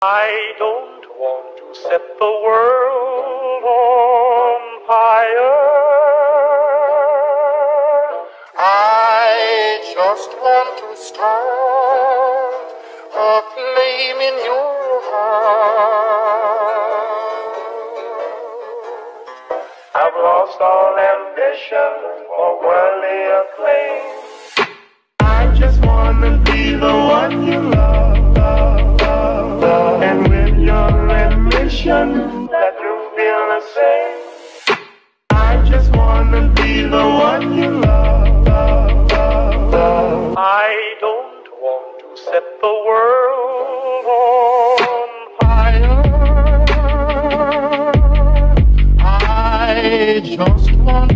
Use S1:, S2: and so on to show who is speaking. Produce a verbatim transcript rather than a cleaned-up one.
S1: I don't want to set the world on fire. I just want to start a flame in your heart. I've lost all ambition for worldly acclaim. I just wanna be the one you love, love, love, love. And with your admission that you feel the same, I just wanna be the one you love, love, love, love. I don't want to set the world on fire. I just want